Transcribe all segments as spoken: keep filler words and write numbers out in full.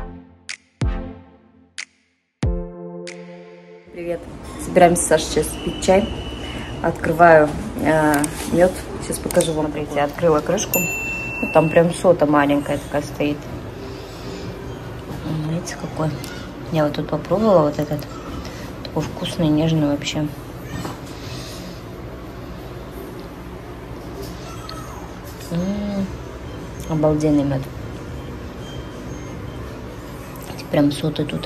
Привет. Собираемся, Саша, сейчас пить чай. Открываю э, мед. Сейчас покажу вам. Смотрите, открыла крышку. Ну, там прям сота маленькая такая стоит. Видите, какой. Я вот тут попробовала вот этот. Такой вкусный, нежный вообще. М-м-м. Обалденный мед. Прям соты тут.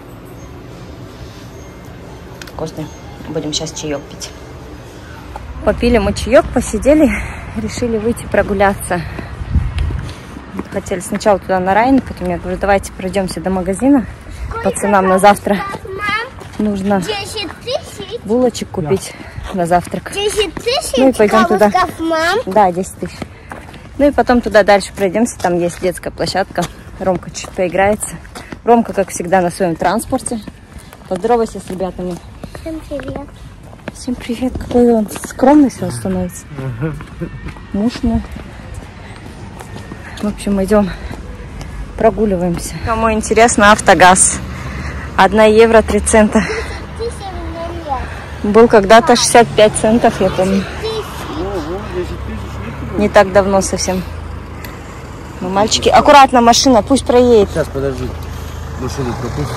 Вкусный. Будем сейчас чаек пить. Попили мы чаек, посидели, решили выйти прогуляться. Хотели сначала туда на Райн, потом я говорю, давайте пройдемся до магазина. Пацанам на завтра нужно булочек купить на завтрак. десять тысяч? Ну и пойдем туда. Мам? Да, десять тысяч. Ну и потом туда дальше пройдемся. Там есть детская площадка. Ромка чуть поиграется. Ромка, как всегда, на своем транспорте. Поздоровайся с ребятами. Всем привет. Всем привет. Какой он скромный все становится. Муж мой. В общем, идем прогуливаемся. Кому интересно, Автогаз. Одна евро три цента. Был когда-то шестьдесят пять центов, я помню. Не так давно совсем. Ну, мальчики, аккуратно, машина, пусть проедет. Сейчас, подожди. Машину пропустим.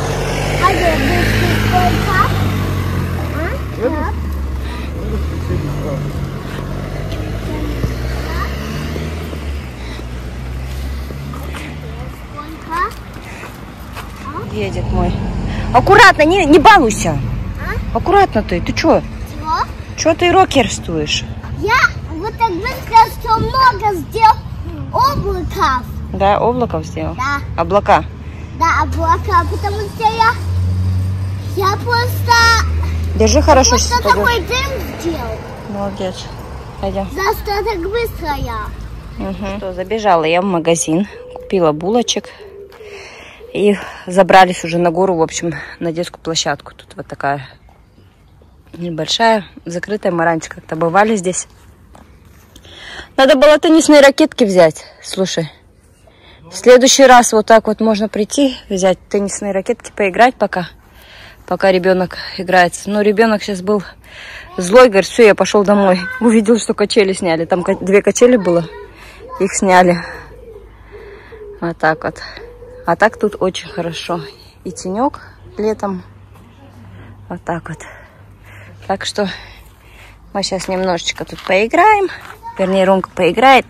Едет мой. Аккуратно, не, не балуйся. А? Аккуратно ты. Ты чё? Чего? Чё ты рокерствуешь? Я вот так быстро, что много сделал облаков. Да, облаков сделал? Да. Облака? Да, облака, потому что я, я просто... Держи хорошо. Просто такой дым сделал. Молодец. Пойдем. За что так быстро я? Угу. Что, забежала я в магазин, купила булочек. И забрались уже на гору, в общем, на детскую площадку. Тут вот такая небольшая, закрытая. Мы раньше как-то бывали здесь. Надо было теннисные ракетки взять. Слушай, в следующий раз вот так вот можно прийти, взять теннисные ракетки, поиграть пока. Пока ребенок играется. Но ребенок сейчас был злой, говорит, все, я пошел домой. Увидел, что качели сняли. Там две качели было, их сняли. Вот так вот. А так тут очень хорошо. И тенек летом. Вот так вот. Так что мы сейчас немножечко тут поиграем. Вернее, Ромка поиграет.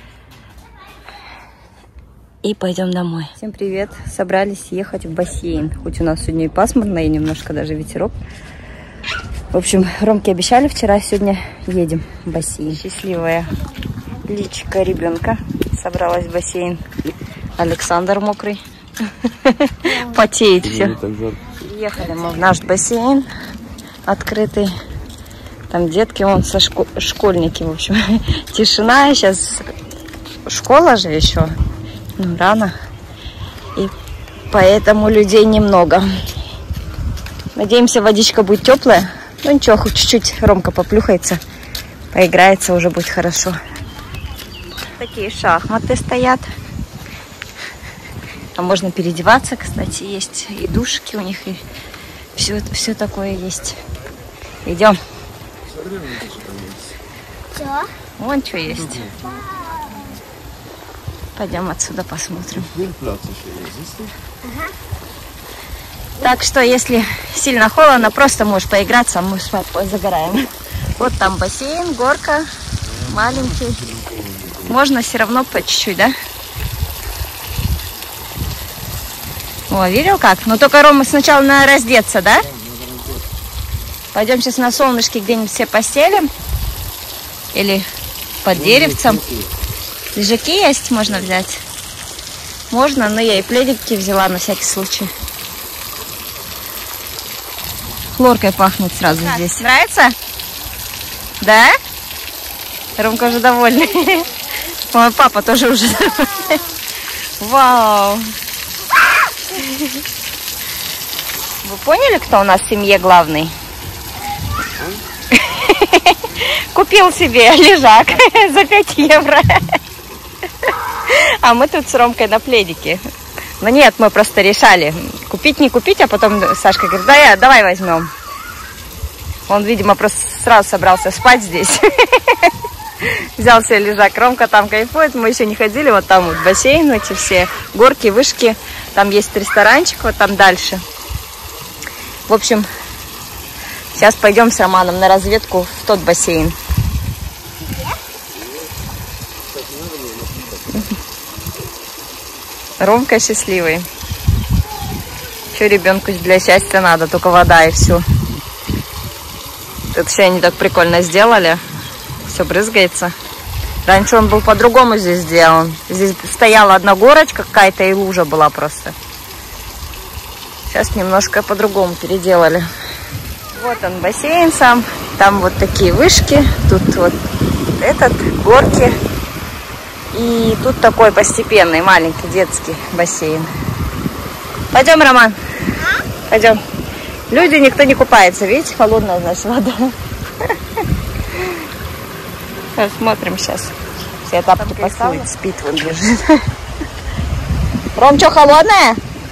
И пойдем домой. Всем привет. Собрались ехать в бассейн. Хоть у нас сегодня и пасмурно, и немножко даже ветерок. В общем, Ромке обещали вчера, сегодня едем в бассейн. Счастливая личико ребенка собралась в бассейн. Александр мокрый. Потеет все. Ехали мы в наш бассейн открытый. Там детки, вон со шко... школьники, в общем. Тишина. Сейчас школа же еще. Ну, рано. И поэтому людей немного. Надеемся, водичка будет теплая. Ну ничего, хоть чуть-чуть Ромка поплюхается. Поиграется, уже будет хорошо. Такие шахматы стоят. Там можно переодеваться, кстати, есть и душки у них, и все, все такое есть. Идем. Что? Вон что есть. Пойдем отсюда посмотрим. Ага. Так что, если сильно холодно, просто можешь поиграться, а мы с папой загораем. Вот там бассейн, горка, маленький. Можно все равно по чуть-чуть, да? О, видел как? Но только, Рома, сначала надо раздеться, да? Пойдем сейчас на солнышке где-нибудь все постелим. Или под деревцем. Лежаки есть, можно взять. Можно, но я и пледики взяла на всякий случай. Хлоркой пахнет сразу как, здесь. Нравится? Да? Ромка уже довольный. Мой папа тоже уже довольный. Вау! Вы поняли, кто у нас в семье главный? Купил себе лежак за пять евро. А мы тут с Ромкой на пледике. Но нет, мы просто решали, купить, не купить, а потом Сашка говорит, да, я, давай возьмем. Он, видимо, просто сразу собрался спать здесь. Взял себе лежак, Ромка там кайфует, мы еще не ходили, вот там вот бассейн, эти все горки, вышки, там есть ресторанчик, вот там дальше. В общем, сейчас пойдем с Романом на разведку в тот бассейн. Ромка счастливый. Что ребенку для счастья надо? Только вода и все. Тут все они так прикольно сделали. Все брызгается. Раньше он был по-другому здесь сделан. Здесь стояла одна горочка какая-то и лужа была просто. Сейчас немножко по-другому переделали. Вот он бассейн сам. Там вот такие вышки. Тут вот этот, горки. И тут такой постепенный, маленький детский бассейн. Пойдем, Роман. Пойдем. Люди, никто не купается. Видите, холодная, значит, вода. Смотрим сейчас. Все тапки поставят. Спит, вон лежит. Ром, что, холодная?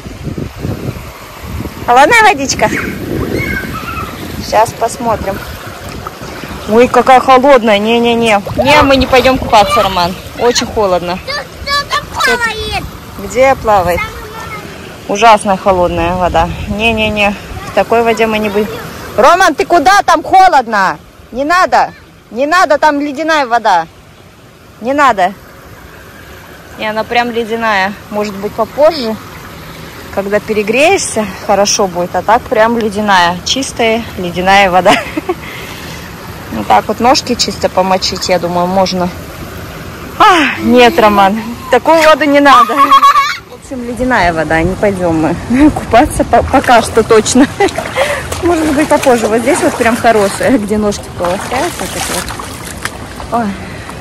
Холодная водичка? Сейчас посмотрим. Ой, какая холодная. Не-не-не. Не, мы не пойдем купаться, Роман. Очень холодно. Кто-то плавает. Где плавает? Ужасно холодная вода. Не-не-не. В такой воде мы не будем. Роман, ты куда? Там холодно. Не надо. Не надо, там ледяная вода. Не надо. И она прям ледяная. Может быть, попозже, когда перегреешься, хорошо будет. А так прям ледяная. Чистая ледяная вода. Вот так вот ножки чисто помочить, я думаю, можно. А, нет, Роман, такую воду не надо. В общем, ледяная вода, не пойдем мы купаться пока что точно. Может быть, попозже. Вот здесь вот прям хорошая, где ножки полоскают. Вот. Ой.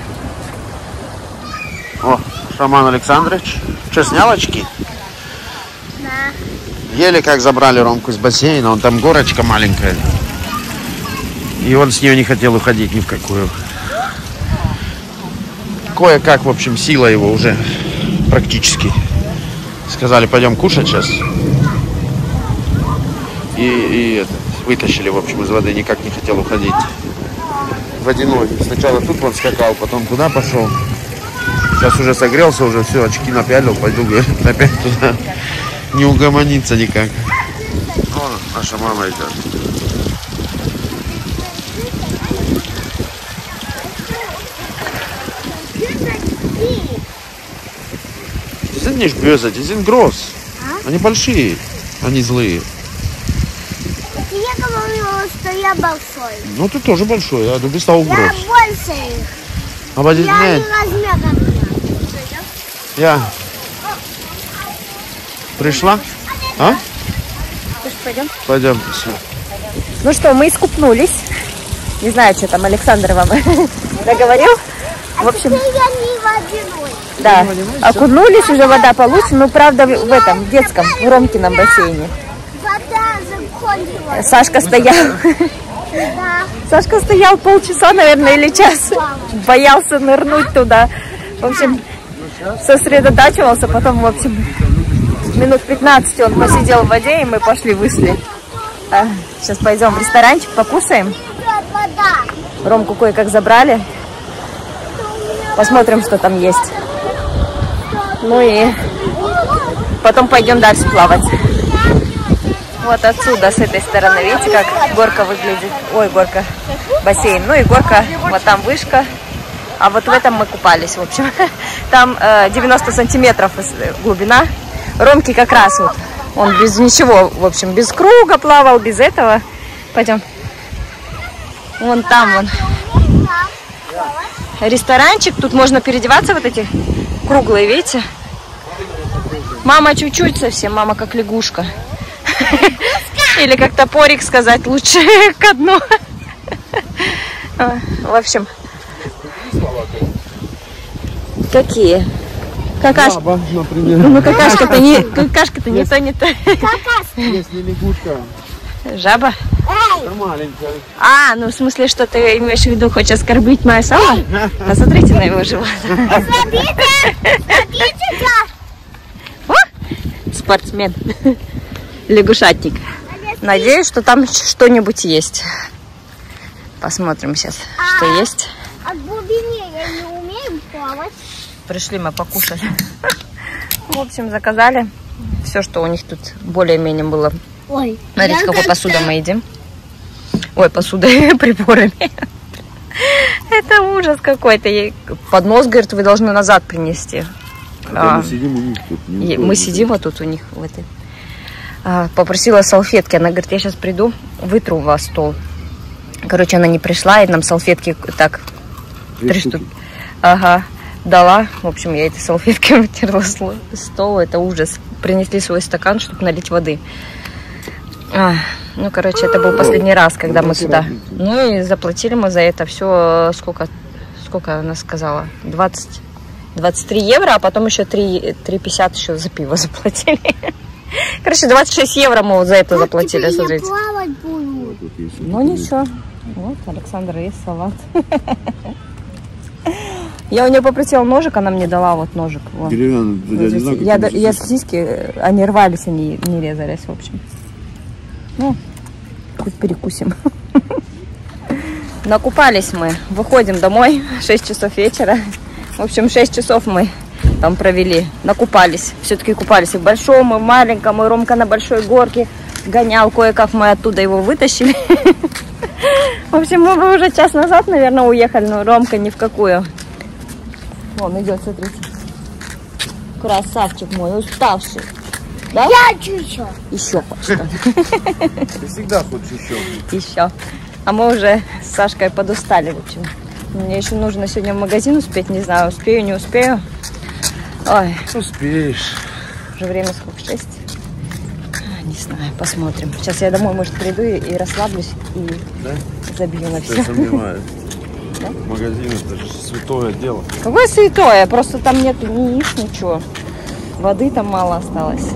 О, Роман Александрович. Что, снял очки? Да. Еле как забрали Ромку из бассейна. Он там горочка маленькая. И он с нее не хотел уходить ни в какую. Кое-как, в общем, сила его уже практически. Сказали, пойдем кушать сейчас. И, и это, вытащили, в общем, из воды. Никак не хотел уходить. Водяной. Сначала тут вот скакал, потом туда пошел. Сейчас уже согрелся, уже все, очки напялил. Пойду, говорит, опять туда. Не угомониться никак. О, наша мама идет. Die sind nicht böse, die sind groß. А? Они большие, они злые. Я говорила, что я большой. Ну ты тоже большой, а du bist auch Я groß. больше их. Aber die Я не нет. размер как меня. Я. Пришла? А? Пойдем. Пойдем. Все. Ну что, мы искупнулись. Не знаю, что там Александр вам договорил. В общем, я не водяной. да, окунулись, уже вода получше, но правда в этом, в детском, в Ромкином бассейне. Вода закончилась. Сашка стоял. Да. Сашка стоял полчаса, наверное, или час. Боялся нырнуть туда. В общем, сосредотачивался. Потом, в общем, минут пятнадцать он посидел в воде, и мы пошли, вышли. А, сейчас пойдем в ресторанчик, покушаем. Вода. Ромку кое-как забрали. Посмотрим, что там есть. Ну и потом пойдем дальше плавать. Вот отсюда, с этой стороны, видите, как горка выглядит. Ой, горка, бассейн. Ну и горка, вот там вышка. А вот в этом мы купались, в общем. Там э, девяносто сантиметров глубина. Ромки как раз вот. Он без ничего, в общем, без круга плавал, без этого. Пойдем. Вон там вон. Ресторанчик. Тут можно переодеваться, вот эти круглые, видите? Мама чуть-чуть совсем, мама как лягушка. Или как топорик сказать лучше ко дну. В общем. Какие? Какашка. Жаба, например. Ну какашка-то не, какашка-то не то, не то. Если лягушка. Жаба? Маленькая. А, ну в смысле, что ты имеешь в виду, хочешь оскорбить мое сало? Посмотрите на его живот. Смотрите, смотрите, спортсмен. Лягушатник. Надеюсь, что там что-нибудь есть. Посмотрим сейчас, а, что есть. А в глубине я не умею плавать. Пришли мы покушать. В общем, заказали все, что у них тут более-менее было. Ой, смотрите, какой посуда мы едим. Ой, посуда и приборами. Это ужас какой-то. Поднос, говорит, вы должны назад принести. А, мы сидим у них тут. Мы сидим вот тут у них в этой. А, попросила салфетки. Она говорит, я сейчас приду, вытру у вас стол. Короче, она не пришла, и нам салфетки так три штуки. Ага, дала. В общем, я этой салфеткой вытерла стол. Это ужас. Принесли свой стакан, чтобы налить воды. А, ну, короче, это был последний раз, когда мы сюда. Ну и заплатили мы за это все. Сколько, сколько она сказала? двадцать, двадцать три евро, а потом еще три пятьдесят еще за пиво заплатили. Короче, двадцать шесть евро мы вот за это заплатили. Смотрите. Ну ничего. Вот, Александр есть салат. Я у нее попросила ножик, она мне дала вот ножик. Вот. Деревянный, вот я, не знаю, я, я, я сосиски, они рвались, они не резались, в общем. Ну, хоть перекусим. Накупались мы, выходим домой, шесть часов вечера. В общем, шесть часов мы там провели, накупались. Все-таки купались и в большом, и в маленьком, и Ромка на большой горке гонял, кое-как мы оттуда его вытащили. В общем, мы бы уже час назад, наверное, уехали, но Ромка ни в какую. Вон идет, смотрите. Красавчик мой, уставший. Да? Я хочу еще. Еще хочешь. Ты всегда хочешь еще. Еще. А мы уже с Сашкой подустали, в общем. Мне еще нужно сегодня в магазин успеть, не знаю, успею, не успею. Ой. Успеешь. Уже время сколько? Шесть? Не знаю, посмотрим. Сейчас я домой, может, приду и, и расслаблюсь, и да? забью на все. Я сомневаюсь. Да? Магазин это же святое дело. Какое святое? Просто там нет ни яиц, ничего. Воды там мало осталось.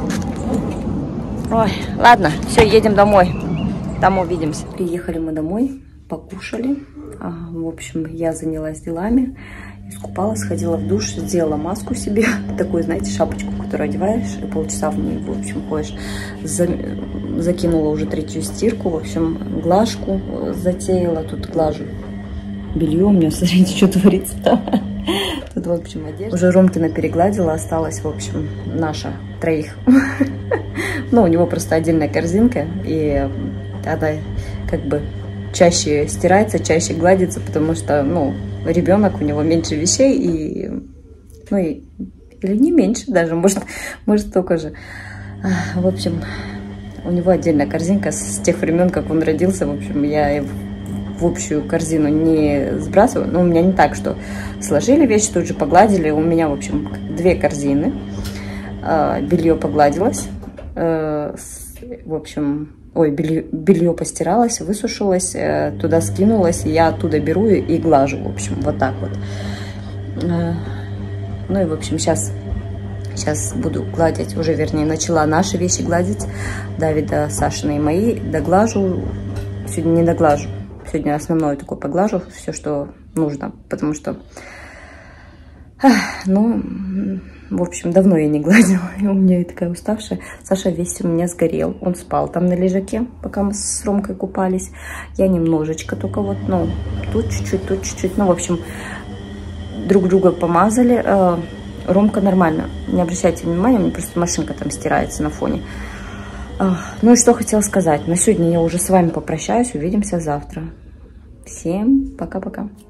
Ой, ладно, все, едем домой. Там увидимся. Приехали мы домой, покушали. А, в общем, я занялась делами. Искупалась, сходила в душ, сделала маску себе. Такую, знаете, шапочку, которую одеваешь, и полчаса в ней, в общем, ходишь. За... Закинула уже третью стирку. В общем, глажку затеяла. Тут глажу белье. У меня, смотрите, что творится там. Тут, в общем, одежда. Уже Ромкина перегладила. Осталась, в общем, наша троих. Ну, у него просто отдельная корзинка. И она как бы чаще стирается, чаще гладится, потому что, ну, ребенок, у него меньше вещей, и, ну, и, или не меньше даже, может, может столько же. В общем, у него отдельная корзинка с тех времен, как он родился. В общем, я в общую корзину не сбрасываю. Но у меня не так, что сложили вещи, тут же погладили. У меня, в общем, две корзины. Белье погладилось. В общем... Ой, белье, белье постиралось, высушилось, э, туда скинулось, и я оттуда беру и, и глажу, в общем, вот так вот. Э, ну и, в общем, сейчас, сейчас буду гладить, уже, вернее, начала наши вещи гладить, Давида, Сашины и мои, доглажу, сегодня не доглажу, сегодня основное такое поглажу, все, что нужно, потому что, э, ну... В общем, давно я не гладила, и у меня я такая уставшая. Саша весь у меня сгорел. Он спал там на лежаке, пока мы с Ромкой купались. Я немножечко только вот, ну, тут чуть-чуть, тут чуть-чуть. Ну, в общем, друг друга помазали. Ромка нормально. Не обращайте внимания, у меня просто машинка там стирается на фоне. Ну и что хотела сказать. На сегодня я уже с вами попрощаюсь. Увидимся завтра. Всем пока-пока.